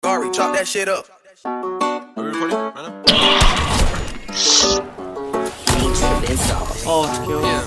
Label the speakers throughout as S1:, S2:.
S1: Gary, chop that shit up.
S2: Are we recording right now?
S3: Oh,
S2: yeah.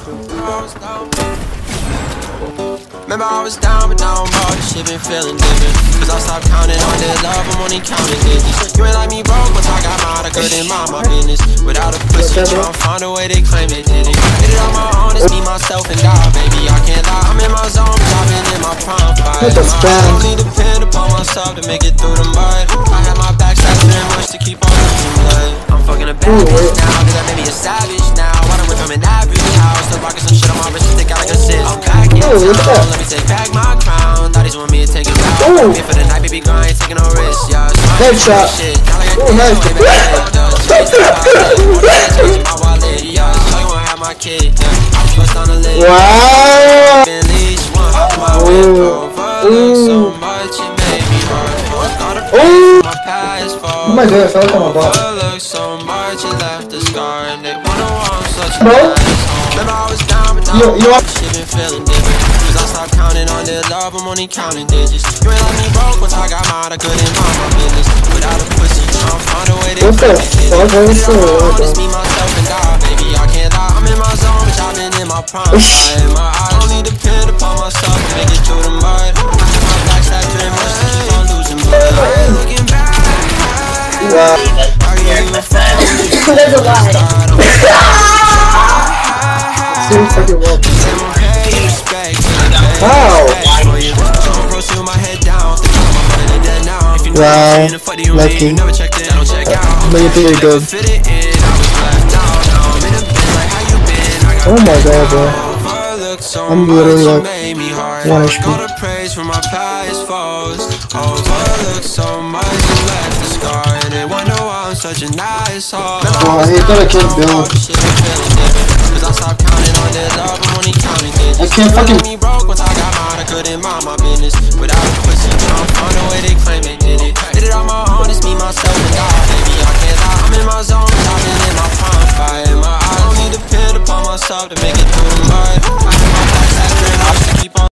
S2: Remember I was down, but now I'm all this shit been feeling different. Cause I stopped counting on their love, I'm only counting digits. You ain't like me broke, once I got mine, I couldn't mind my business. Without a pussy, tryna find a way they claim they did it. Did it on my own, it's me, myself, and God, baby, I can't lie. I'm in my zone, but I've been in my prime fight. I only depend upon myself to make it through the mud. I had my backside very much to keep on losing blood. I'm fucking a bad bitch now, cause that made me a savage now. I done went from an average house to rocking some shit on my wrist to stick out like a sis. I'm back in town, let me take back my crown. Thought he's want me to take it out. Here for the night, baby girl, I ain't taking no risk, yeah.
S3: Headshot. Oh, nice. Wow. Oh my god, I fell on my butt. Bro? You are
S2: I stopped counting on their love, I'm only counting digits. You ain't like me broke, once I got mine, I couldn't mind my business. Without a pussy, tryna find a way to
S3: what the fuck?
S2: It's me, myself, and God, baby, I can't lie. I'm in my zone, but I've been in my prime. I only depend upon myself to make it through the mud. I have my backside very much to keep on losing blood. I ain't looking back. Are you even following?
S4: There's a lie.
S3: Wow. Wow, lucky. But you're pretty good. Oh my god, bro. I'm literally like 1 HP. Oh, I hate that I can't build. I can't fucking.
S2: I couldn't mind my business. Without a pussy, tryna find a way they claim they did it. Did it on my own, it's me, myself, and God, baby, I can't lie. I'm in my zone, I've been in my prime fight. I only depend upon myself to make it